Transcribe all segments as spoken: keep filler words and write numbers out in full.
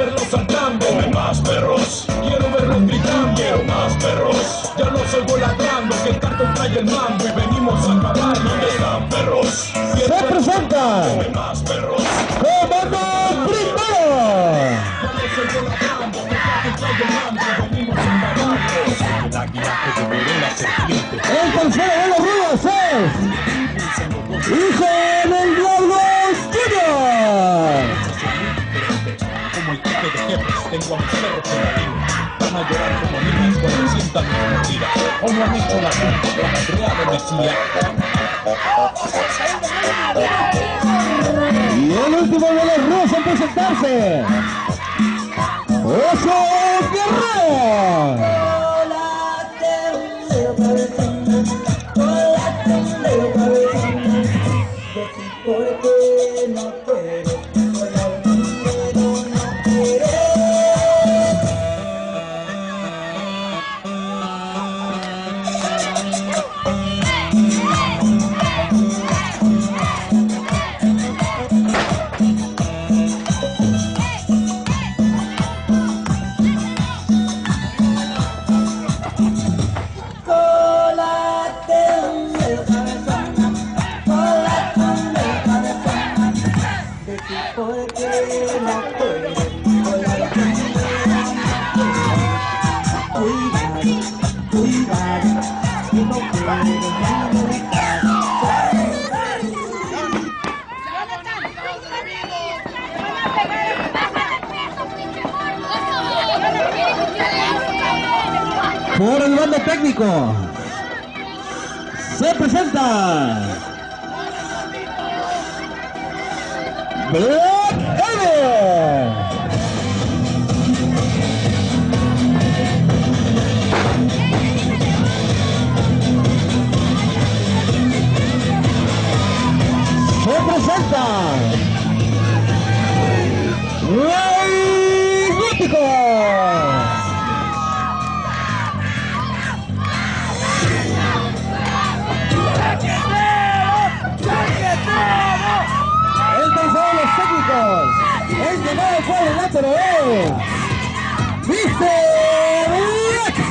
verlos saltando. Quiero más perros, quiero verlos gritando. Quiero más perros, ya los oigo ladrando. Que el cartón trae el mando y venimos a acabar. ¿Dónde están perros? Se presenta Quiero más perros. Comando Primero. Ya los oigo ladrando. Que el cartón trae el mando y venimos a acabar. El águila que devoró la serpiente. El tercero de los rudos es Hijo del Diablo Junior. Como el jefe de jefes, tengo a mis perros en la línea. Van a llorar como niñas cuando sientan mi mordida. Aún no han hecho la culpa, la madreada de Mesías. Y el último de los rudos en presentarse, Oso Guerrero. Porque no quiero, pero no quiero. Por el bando técnico se presenta Black Ever. Se presenta Rey Gótico. El llegado cuadrilátero es mister Rex.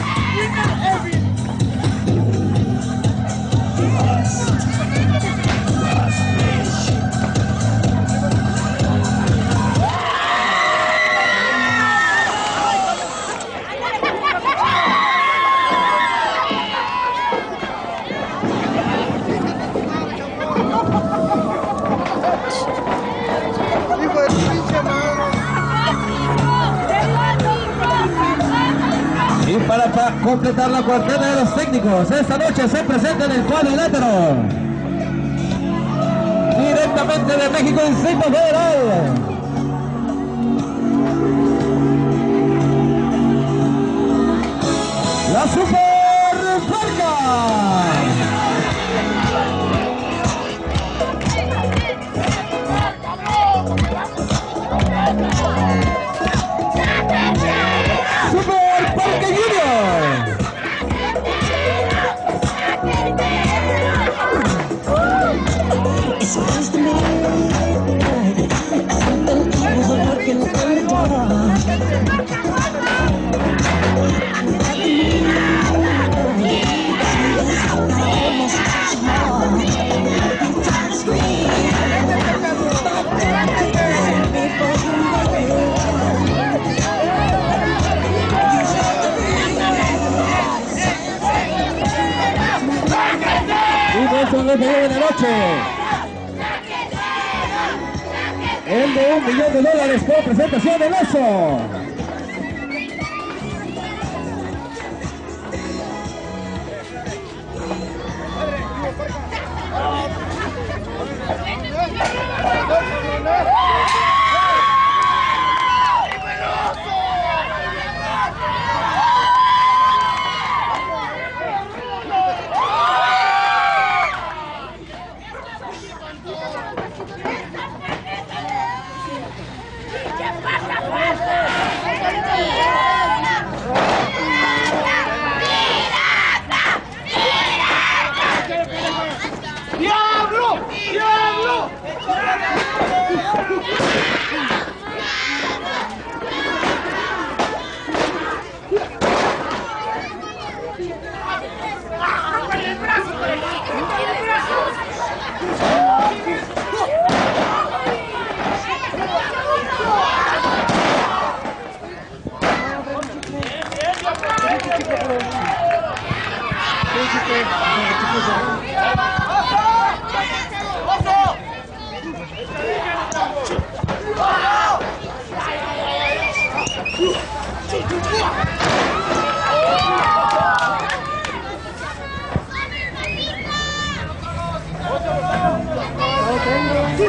Y para, para completar la cuarteta de los técnicos, esta noche se presenta en el cuadrilátero, directamente de México, Distrito Federal, la Super Parca. Super Parca Junior. El de la noche, el de un millón de dólares por presentación del Oso.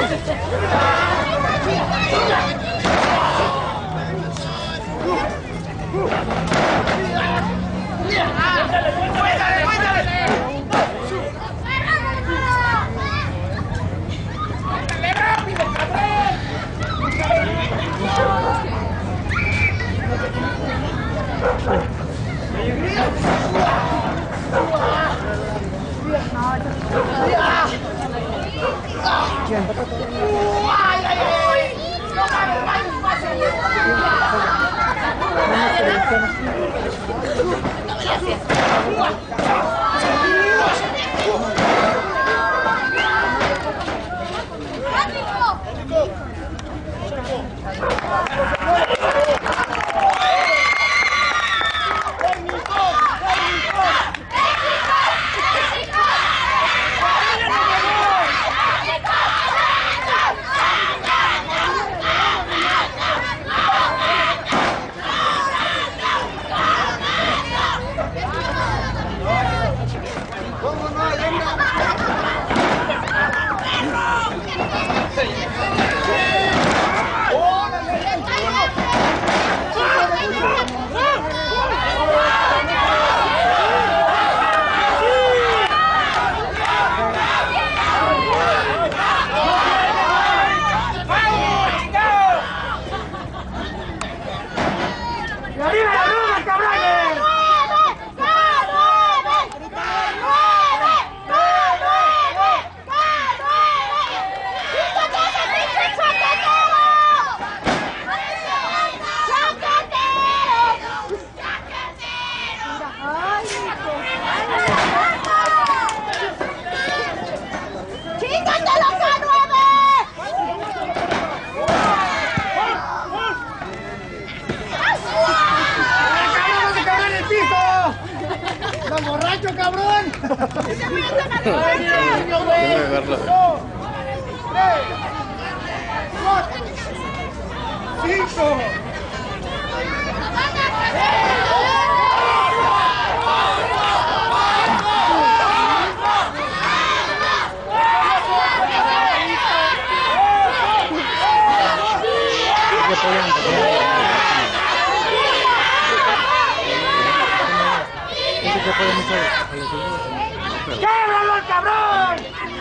¡Québralo, el cabrón!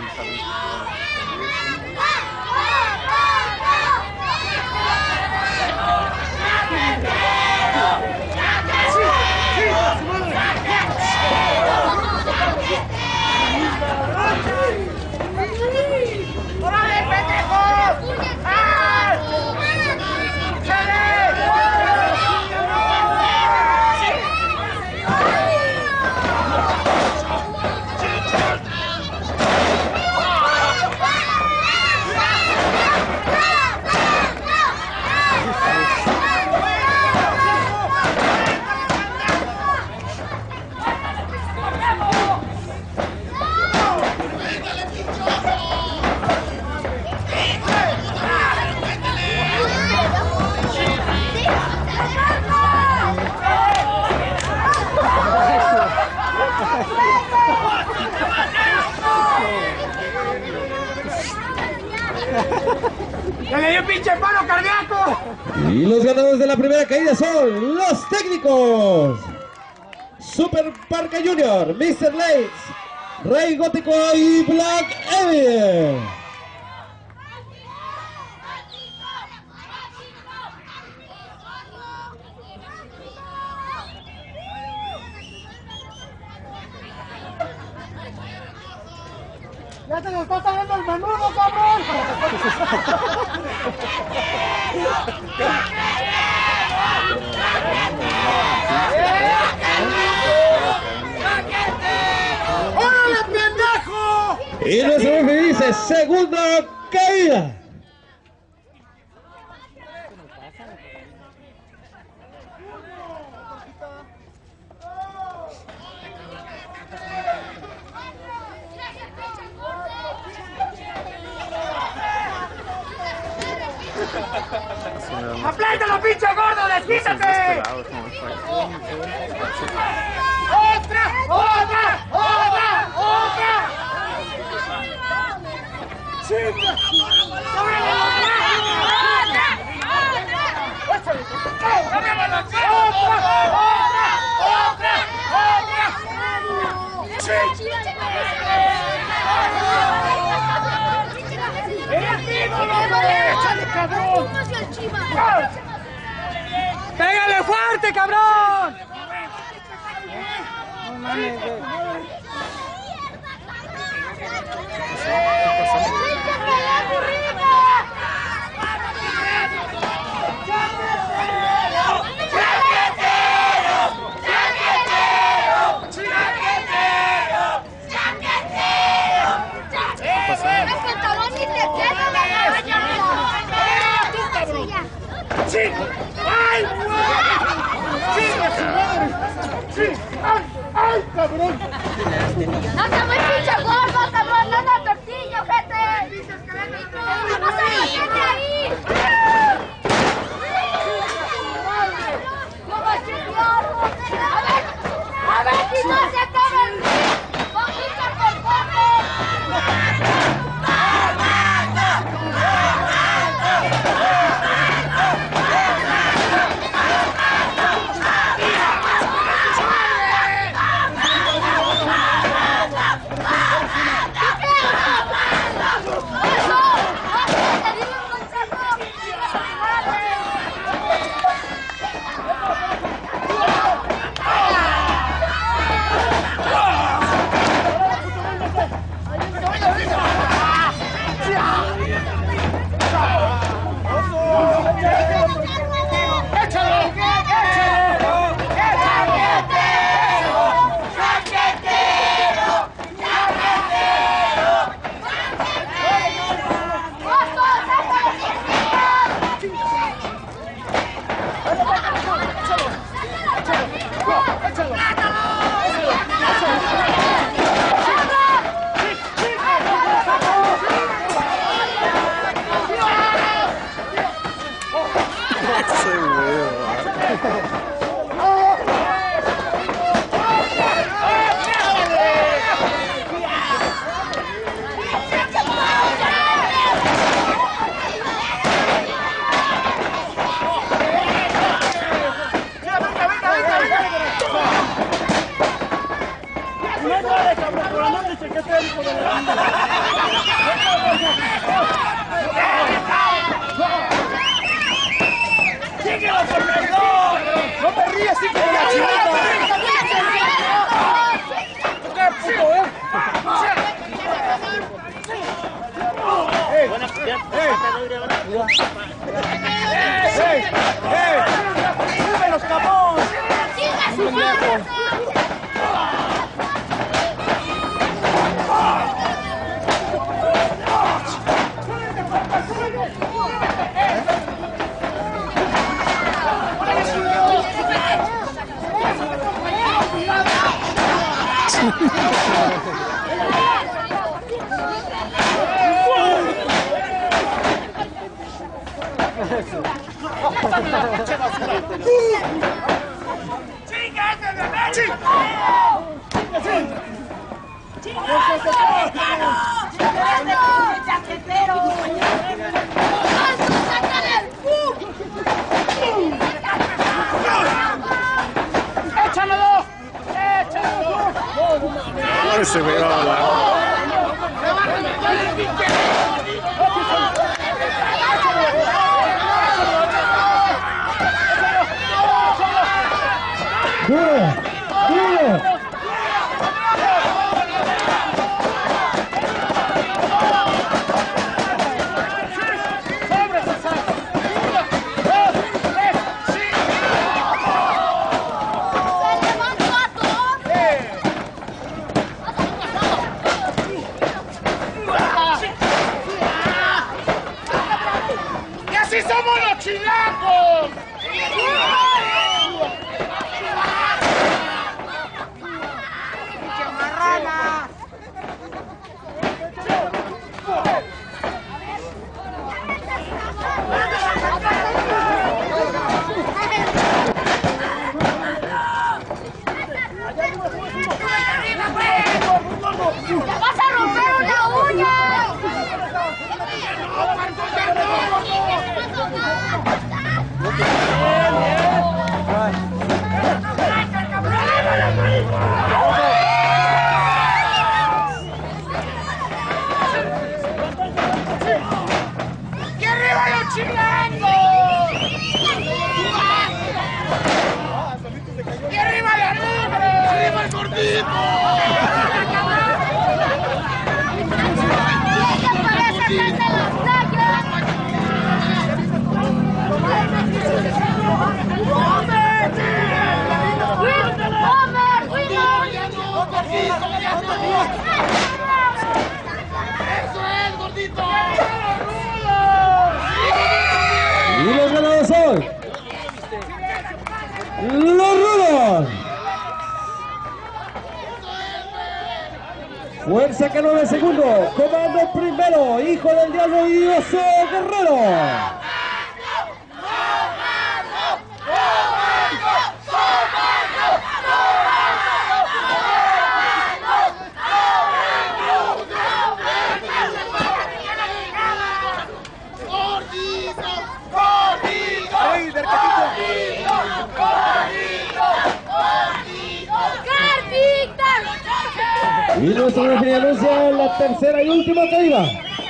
¡Órale, pendejo! ¡Ah! ¡Se le dio un pinche paro cardíaco! Y los ganadores de la primera caída son los técnicos Super Parca Junior, mister Lates, Rey Gótico y Black Evil. ¡Ya se nos está saliendo el menudo, cabrón! ¡Órale, pendejo! Y nuestro jefe dice segunda caída. ¡Aplántalo, pinche gordo! ¡Desquítate! ¡Otra! ¡Otra! ¡Otra! ¡Otra! ¡Chinga! ¡Pégale fuerte, cabrón! No mames, ¡sí! ¡Ay! ¡Sí! ¡Sí! ¡Ay! ¡Ay, cabrón! ¡No te voy pinche gordo, cabrón! ¡No la tortilla, ojete! ¡No se lo tiene ahí! ¡No me chingaron! ¡A ver! ¡A ver si no se acaba el ring! ¡Poquito por poco! ¡No te rías, hijo de la chingada! ¡Qué puto, eh! ¡Ey! ¡Ey! ¡Ey! ¡Súbelos, cabrón! ¡Échalo! ¡Échalo! Se ve la... ¡Duro! ¡Duro! ¡Y así somos los chilangos! ¡Te vas a romper una uña! ¡No, no! Los Rudos. Fuerza que nueve segundos. Comando primero. Hijo del Diablo y Oso Guerrero. Y nuestro referee anuncia la tercera y última caída.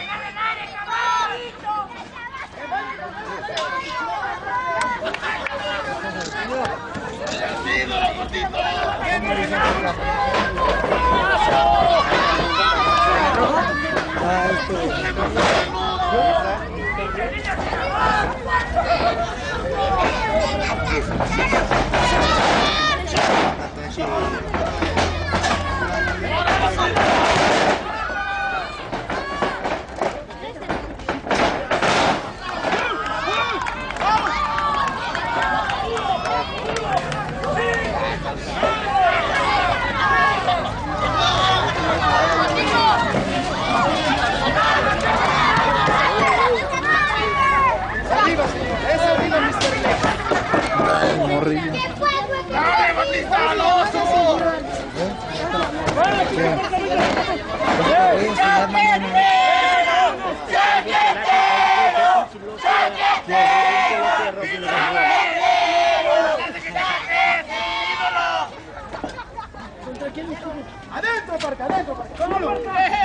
Adentro, parque, adentro, parque. ¡Vámonos!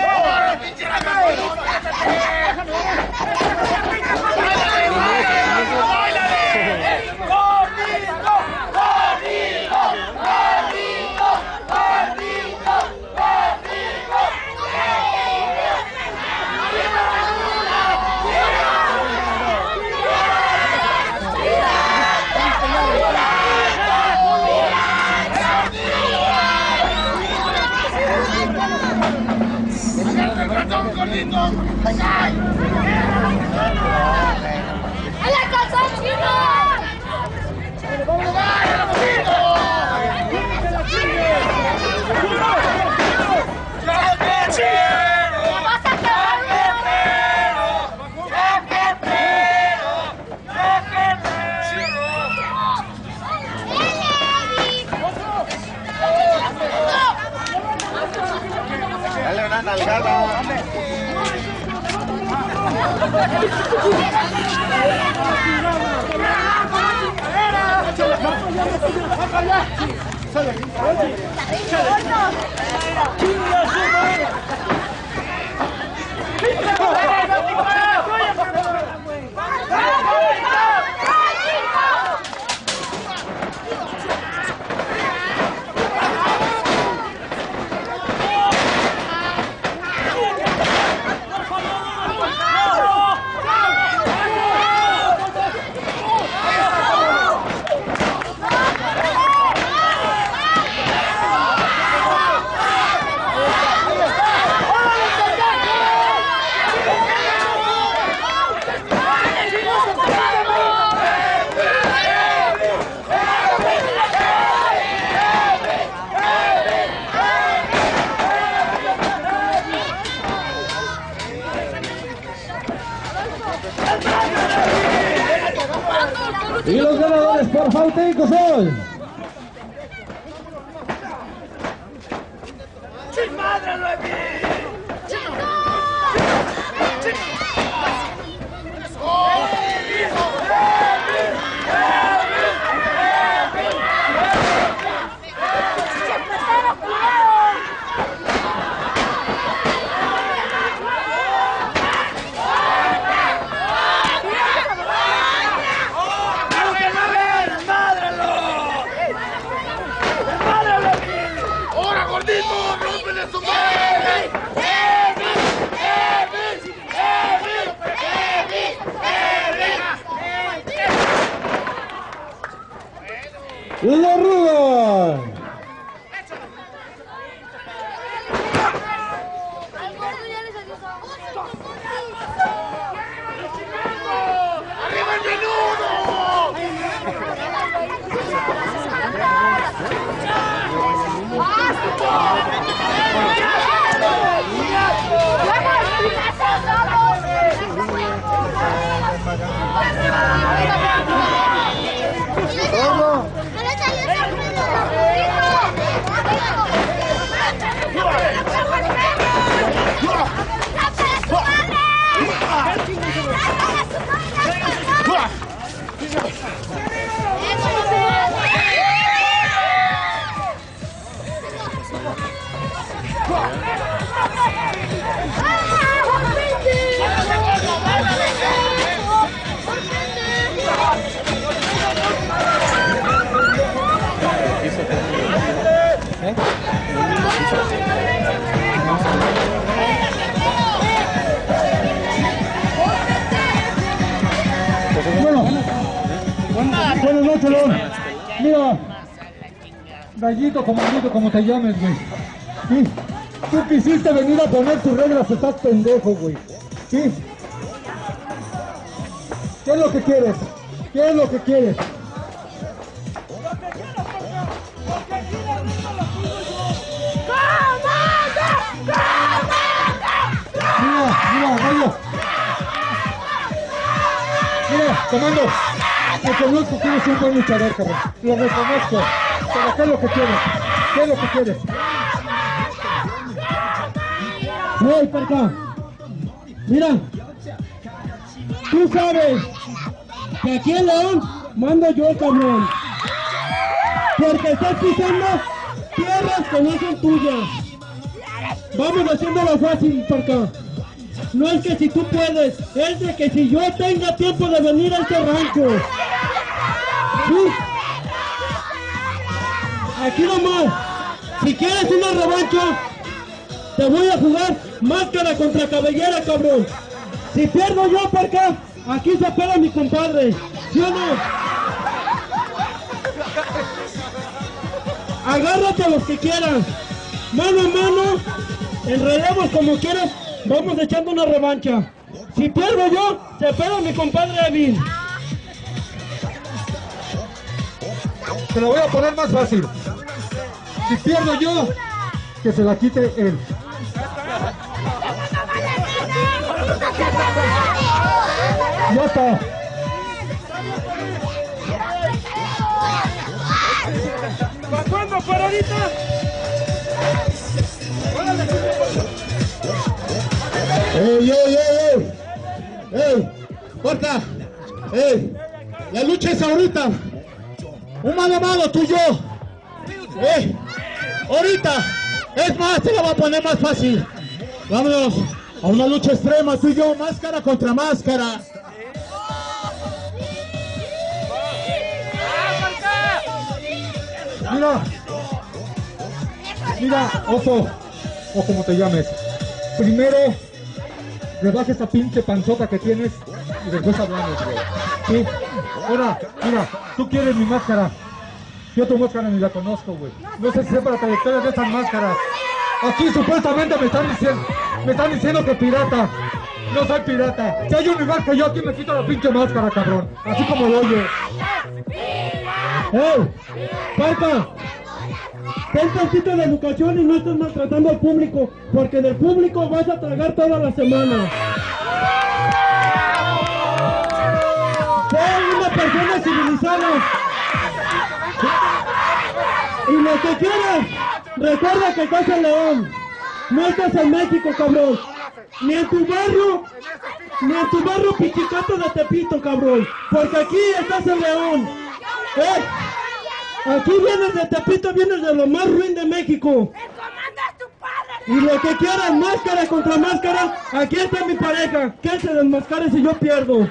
¡A la casa, chino! Dale una nalgada. Y los ganadores por falta y son ¡Sin madre lo he visto! Los Rudos. ¡Arriba el menudo! Conócelo. Mira, gallito, comandito, como te llames, güey. Sí. Tú quisiste venir a poner tus reglas, estás pendejo, güey. Sí. ¿Qué es lo que quieres? ¿Qué es lo que quieres? Mira, mira, gallo. Mira, comando. Te conozco que eres un buen luchador, cabrón. Lo reconozco. Pero ¿qué es lo que quieres? ¿Qué es lo que quieres? Hey, Parca. Mira. Tú sabes que aquí en León mando yo, cabrón. Porque estás pisando tierras que no son tuyas. Vamos haciéndolo fácil, Parca. No es que si tú puedes, es de que si yo tenga tiempo de venir a este rancho. ¿Sí? Aquí nomás. Si quieres una revancha, te voy a jugar máscara contra cabellera, cabrón. Si pierdo yo, Parca, aquí se pega mi compadre. ¿Sí o no? Agárrate a los que quieran. Mano a mano, enredemos como quieras. Vamos echando una revancha. Si pierdo yo, se pega mi compadre Evin. Te lo voy a poner más fácil. Si pierdo yo, que se la quite él. Ya está. ¿Para cuándo, para ahorita? ¡Ey, ey, ey, ey! ¡Ey! ¡Corta! ¡Ey! La lucha es ahorita. Un mano a mano, tú y yo. ¡Eh! Ahorita. Es más, te la voy a poner más fácil. Vámonos a una lucha extrema, tú y yo, máscara contra máscara. Mira. Mira, oso. O como te llames. Primero, rebaja esa pinche panzota que tienes y después hablamos, güey. Sí. Ahora, mira, tú quieres mi máscara. Yo tu máscara ni la conozco, güey. No sé si sepa la trayectoria de estas máscaras. Aquí supuestamente me están diciendo, me están diciendo que pirata. No soy pirata. Si hay un igual que yo, aquí me quito la pinche máscara, cabrón. Así como lo oye. ¡Ey! ¡Parca! Ten tantito de educación y no estés maltratando al público, porque del público vas a tragar toda la semana. Soy una persona civilizada. Y lo que quieras, recuerda que estás en León. No estás en México, cabrón. Ni en tu barrio, ni en tu barrio pichicato de Tepito, cabrón. Porque aquí estás en León. ¿Eh? Aquí vienes de Tepito, vienes de lo más ruin de México. Y lo que quieras, máscara contra máscara, aquí está mi pareja. Que se desmascare si yo pierdo.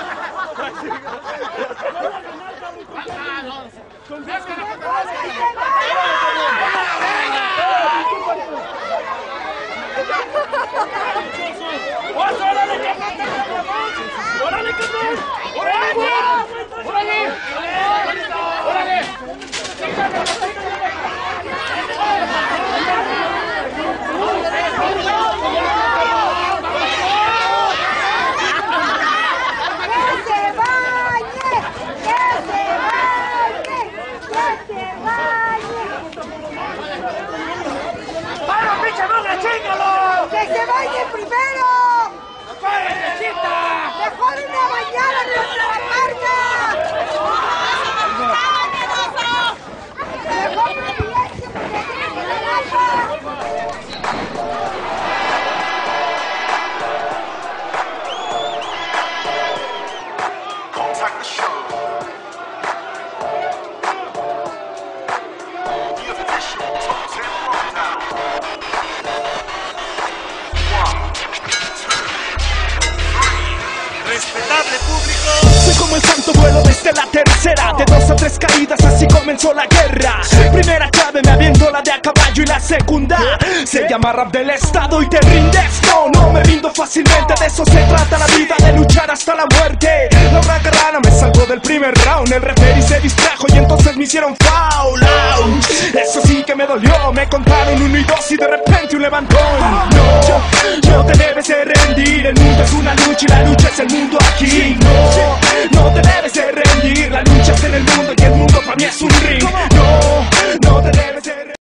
¡Órale, cabrón! ¡Órale! ¡Órale! ¡Órale! respetable, público. Soy como el santo vuelo desde la tercera. De dos a tres caídas así comenzó la guerra. Primera clave me aviento la de a caballo y la segunda se llama rap del estado y te rindes. No, no me rindo fácilmente, de eso se trata la vida, de luchar hasta la muerte. La huracana me salvó del primer round, el referee se distrajo y entonces me hicieron foul. Ouch. Eso sí que me dolió, me contaron uno y dos y de repente un levantón. No, no te debes de rendir, el mundo es una lucha y la lucha es el mundo aquí. No, no te debes de rendir, la lucha es en el mundo y el mundo para mí es un ring. No, no te debes de rendir.